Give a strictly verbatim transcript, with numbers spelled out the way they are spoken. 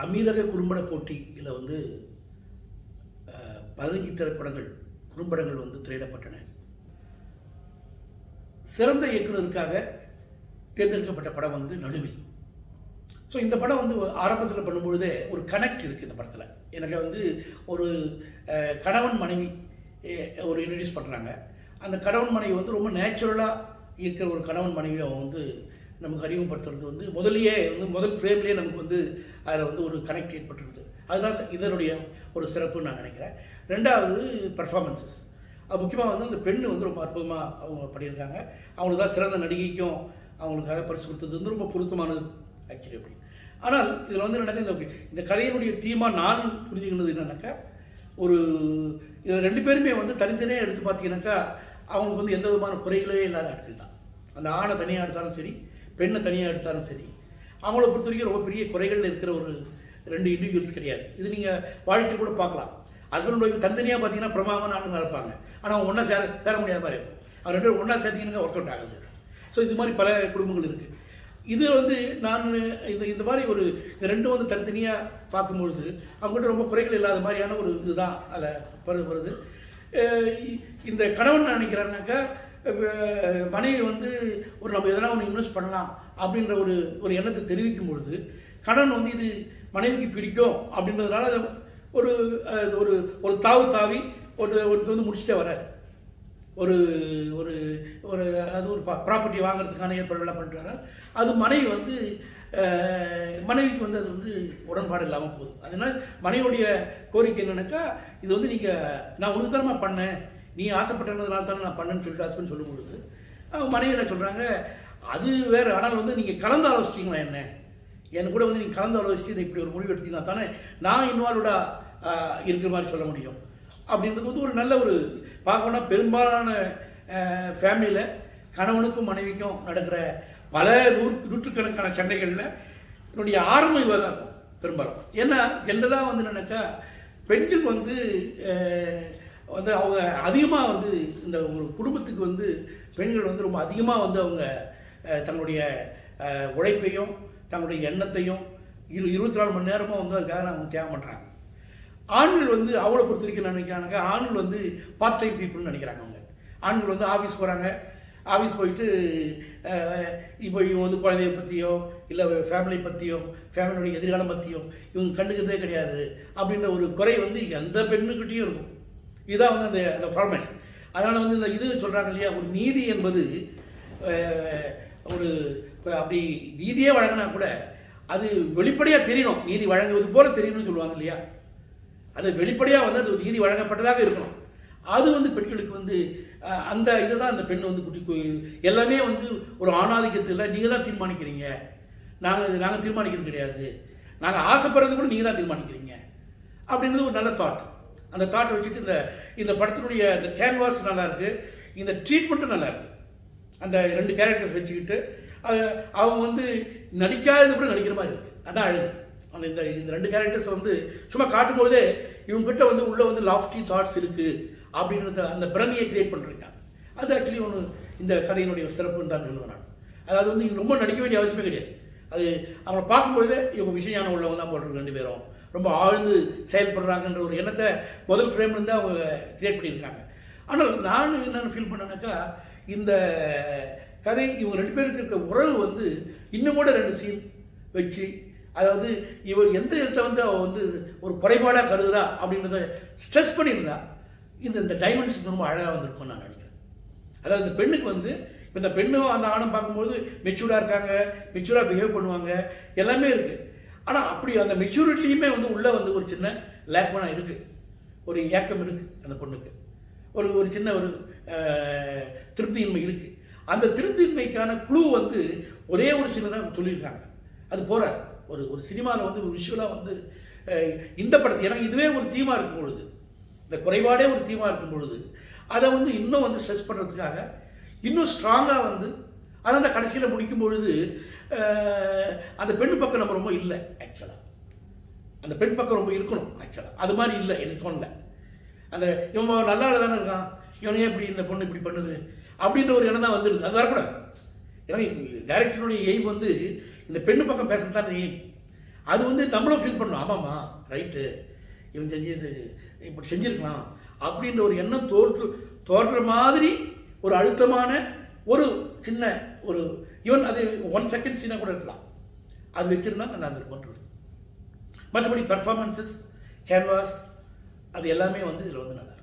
அமீரக குறும்பட போட்டியில் வந்து பதினைந்து திரைப்படங்கள் குறும்படங்கள் வந்து திரையிடப்பட்டன. சிறந்த இயக்குனருக்காக தேர்ந்தெடுக்கப்பட்ட படம் வந்து நடுவில். ஸோ இந்த படம் வந்து ஆரம்பத்தில் பண்ணும்பொழுதே ஒரு கனெக்ட் இருக்குது இந்த படத்தில். எனக்கு வந்து ஒரு கணவன் மனைவி ஒரு இன்ட்ரடியூஸ் பண்ணுறாங்க. அந்த கணவன் மனைவி வந்து ரொம்ப நேச்சுரலாக இருக்கிற ஒரு கணவன் மனைவியை அவங்க வந்து நமக்கு அறிமுகப்படுத்துறது வந்து முதலியே வந்து முதல் ஃப்ரேம்லேயே நமக்கு வந்து அதில் வந்து ஒரு கனெக்ட் ஏற்பட்டுருது. அதுதான் இதனுடைய ஒரு சிறப்புன்னு நான் நினைக்கிறேன். ரெண்டாவது பர்ஃபார்மன்ஸஸ். அது முக்கியமாக வந்து அந்த பெண்ணு வந்து ரொம்ப அற்புதமாக அவங்க பண்ணியிருக்காங்க. அவங்களுக்கு தான் சிறந்த நடிகைக்கும் அவங்களுக்காக பரிசு கொடுத்தது வந்து ரொம்ப பொருத்தமானது ஆக்சுவலி அப்படி. ஆனால் இதில் வந்து என்னக்கா இந்த இந்த கதையினுடைய தீமாக நான் புரிஞ்சுக்கினது என்னன்னாக்கா, ஒரு இதில் ரெண்டு பேருமே வந்து தனித்தனியாக எடுத்து பார்த்தீங்கன்னாக்கா அவங்களுக்கு வந்து எந்த விதமான குறைகளே இல்லாத ஆட்கள் தான். அந்த ஆணை தனியாக எடுத்தாலும் சரி, பெண்ணை தனியாக எடுத்தாலும் சரி, அவங்கள பொறுத்த வரைக்கும் ரொம்ப பெரிய குறைகள் இருக்கிற ஒரு ரெண்டு இண்டிவிஜுவல்ஸ் கிடையாது. இது நீங்கள் வாழ்க்கையில் கூட பார்க்கலாம். ஹஸ்பண்ட் ஒய்ஃப் தனித்தனியாக பார்த்தீங்கன்னா பிரமாதமான ஆளுங்க இருப்பாங்க. ஆனால் அவங்க ஒன்றா சேர சேர முடியாத மாதிரி இருக்கும். அவங்க ரெண்டு பேரும் ஒன்றா சேர்த்திங்கன்னா ஒர்க் அவுட் ஆகுது. ஸோ இது மாதிரி பல குடும்பங்கள் இருக்குது. இது வந்து நான் இந்த இந்த மாதிரி ஒரு இந்த ரெண்டும் வந்து தனித்தனியாக பார்க்கும்பொழுது அவங்ககிட்ட ரொம்ப குறைகள் இல்லாத மாதிரியான ஒரு இதுதான் அதில் வருது. இந்த கணவன் நினைக்கிறாருனாக்கா மனைவி வந்து ஒரு நம்ம எதனா ஒன்று இன்வெஸ்ட் பண்ணலாம் அப்படின்ற ஒரு ஒரு எண்ணத்தை தெரிவிக்கும் பொழுது கணவன் வந்து இது மனைவிக்கு பிடிக்கும் அப்படின்றதுனால ஒரு ஒரு ஒரு தாவு தாவி ஒரு ஒருத்தர் வந்து முடிச்சுட்டே வர்றாரு. ஒரு ஒரு ஒரு அது ஒரு ப்ராப்பர்ட்டி வாங்குறதுக்கான ஏற்பாடுகள்லாம் பண்ணுறாரு. அது மனைவி வந்து மனைவிக்கு வந்து அது வந்து உடன்பாடு இல்லாமல் போகுது. அதனால் மனைவியுடைய கோரிக்கை என்னன்னாக்கா, இது வந்து நீங்கள் நான் உனக்கு தானே பண்ணேன், நீ ஆசைப்பட்டதுனால தானே நான் பண்ணேன்னு சொல்லிட்டு ஹஸ்பண்ட் சொல்லும் பொழுது மனைவி என்ன சொல்கிறாங்க, அது வேறு. ஆனால் வந்து நீங்கள் கலந்து ஆலோசிச்சிங்களா என்ன, என் கூட வந்து நீங்கள் கலந்து ஆலோசித்து இதை இப்படி ஒரு முடிவு எடுத்தீங்கன்னா தானே நான் இன்வால்வ்டாக இருக்கிற மாதிரி சொல்ல முடியும் அப்படின்றது வந்து ஒரு நல்ல ஒரு பார்க்கணும்னா பெரும்பாலான ஃபேமிலியில் கணவனுக்கும் மனைவிக்கும் நடக்கிற பல நூறு நூற்றுக்கணக்கான சண்டைகளில் என்னுடைய ஆரம்பம் இவ தான் இருக்கும் பெரும்பாலும். ஏன்னா ஜென்ரலாக வந்து என்னன்னாக்கா பெண்கள் வந்து வந்து அவங்க அதிகமாக வந்து இந்த ஒரு குடும்பத்துக்கு வந்து பெண்கள் வந்து ரொம்ப அதிகமாக வந்து அவங்க தங்களுடைய உழைப்பையும் தங்களுடைய எண்ணத்தையும் இரு இருபத்தி நாலு மணி நேரமும் வந்து அதுக்காக அவங்க தியாகம் பண்ணுறாங்க. ஆண்கள் வந்து அவளை பொறுத்த வரைக்கும் நினைக்கிறாங்க, ஆண்கள் வந்து பார்ட் டைம் பீப்புள்னு நினைக்கிறாங்க. அவங்க ஆண்கள் வந்து ஆஃபீஸ் போகிறாங்க, ஆஃபீஸ் போயிட்டு இப்போ இவங்க வந்து குழந்தைய பற்றியோ இல்லை ஃபேமிலி பற்றியோ ஃபேமிலியோடைய எதிர்காலம் பற்றியோ இவங்க கண்டுக்கிறதே கிடையாது அப்படின்ற ஒரு குறை வந்து எந்த பெண்ணுக்கிட்டையும் இருக்கும். இதுதான் வந்து அந்த அந்த ஃபார்மேட். அதனால் வந்து இந்த இது சொல்கிறாங்க இல்லையா, ஒரு நீதி என்பது ஒரு அப்படி நீதியே வழங்கினா கூட அது வெளிப்படையாக தெரியணும், நீதி வழங்குவது போல தெரியணும்னு சொல்லுவாங்க இல்லையா. அது வெளிப்படையாக வந்து அது நீதி வழங்கப்பட்டதாக இருக்கணும். அது வந்து பெண்களுக்கு வந்து அந்த இதை தான் அந்த பெண் வந்து குட்டி எல்லாமே வந்து ஒரு ஆணாதிக்கத்தில் நீங்கள் தான் தீர்மானிக்கிறீங்க, நாங்கள் நாங்கள் தீர்மானிக்கிறது கிடையாது, நாங்கள் ஆசைப்படுறது கூட நீங்கள் தான் தீர்மானிக்கிறீங்க அப்படின்றது ஒரு நல்ல தாட். அந்த தாட்டை வச்சுட்டு இந்த இந்த படத்தினுடைய இந்த கேன்வாஸ் நல்லா இருக்கு, இந்த ட்ரீட்மெண்ட்டும் நல்லா இருக்கு. அந்த ரெண்டு கேரக்டர்ஸ் வச்சுக்கிட்டு அது அவங்க வந்து நடிக்காதது கூட நடிக்கிற மாதிரி இருக்கு. அதான் அழகு. அந்த இந்த இந்த ரெண்டு கேரக்டர்ஸ் வந்து சும்மா காட்டும்போதே இவங்ககிட்ட வந்து உள்ள வந்து லாஃப்டி தாட்ஸ் இருக்கு அப்படின்றத அந்த பிரமையை கிரியேட் பண்ணிருக்காங்க. அது ஆக்சுவலி ஒன்று இந்த கதையினுடைய சிறப்புன்னு தான் சொல்லுவேன் நான். அதாவது வந்து இவங்க ரொம்ப நடிக்க வேண்டிய அவசியமே கிடையாது. அது அவங்களை பார்க்கும்பொழுதே இவங்க விஷயம் உள்ளவங்க தான் போடுறது, ரெண்டு பேரும் ரொம்ப ஆழ்ந்து செயல்படுறாங்கன்ற ஒரு எண்ணத்தை முதல் ஃப்ரேம்லேருந்து அவங்க கிரியேட் பண்ணியிருக்காங்க. ஆனால் நான் என்னென்னு ஃபீல் பண்ணேன்னாக்கா, இந்த கதை இவங்க ரெண்டு பேருக்கு இருக்க உறவு வந்து இன்னும் கூட ரெண்டு சீன் வச்சு, அதாவது இவள் எந்த இடத்துல வந்து அவள் வந்து ஒரு குறைபாடாக கருதுதா அப்படின்றத ஸ்ட்ரெஸ் பண்ணியிருந்தா இந்த இந்த டைமென்ஷன் ரொம்ப அழகாக வந்திருக்கும்னு நான் நினைக்கிறேன். அதாவது இந்த பெண்ணுக்கு வந்து இப்போ இந்த பெண்ணும் அந்த ஆணும் பார்க்கும்போது மெச்சூர்டாக இருக்காங்க, மெச்சூராக பிஹேவ் பண்ணுவாங்க, எல்லாமே இருக்குது. ஆனால் அப்படி அந்த மெச்சூரிட்டிலையுமே வந்து உள்ளே வந்து ஒரு சின்ன லேக்வனாக இருக்குது, ஒரு ஏக்கம் இருக்குது அந்த பொண்ணுக்கு, ஒரு ஒரு சின்ன ஒரு திருப்தியின்மை இருக்குது. அந்த திருப்தியின்மைக்கான குழு வந்து ஒரே ஒரு சின்னதாக சொல்லியிருக்காங்க. அது போகிற ஒரு ஒரு சினிமாவில் வந்து ஒரு விஷுவலாக வந்து இந்த படத்தை ஏன்னா இதுவே ஒரு தீமாக இருக்கும் பொழுது, இந்த குறைபாடே ஒரு தீமாக இருக்கும் பொழுது அதை வந்து இன்னும் வந்து ஸ்ட்ரெஸ் பண்ணுறதுக்காக இன்னும் ஸ்ட்ராங்காக வந்து அதை அந்த கடைசியில் முடிக்கும் பொழுது அந்த பெண் பக்கம் நம்ம ரொம்ப இல்லை. ஆக்சுவலாக அந்த பெண் பக்கம் ரொம்ப இருக்கணும். ஆக்சுவலாக அது மாதிரி இல்லை, எனக்கு தோணலை. அந்த இவன் நல்லா தானே இருக்கான், இவனையே இப்படி இந்த பொண்ணு இப்படி பண்ணுது அப்படின்ற ஒரு எண்ணம் தான் வந்துடுது. அது வரக்கூடாது. ஏன்னா டைரக்டருடைய எய்ம் வந்து இந்த பெண்ணு பக்கம் பேசுறது தான் எய்ம். அது வந்து நம்மளும் ஃபீல் பண்ணணும், ஆமாம்மா ரைட்டு இவன் செஞ்சது இப்படி செஞ்சுருக்கலாம் அப்படின்ற ஒரு எண்ணம் தோற்று தோன்ற மாதிரி ஒரு அழுத்தமான ஒரு சின்ன ஒரு ஈவன் அது ஒன் செகண்ட் சீனாக கூட இருக்கலாம், அது வச்சுருந்தா நான் அது பண்ணுறது. மற்றபடி பெர்ஃபார்மன்ஸஸ் கேன்வாஸ் அது எல்லாமே வந்து இதில் வந்து நல்லா இருக்கும்.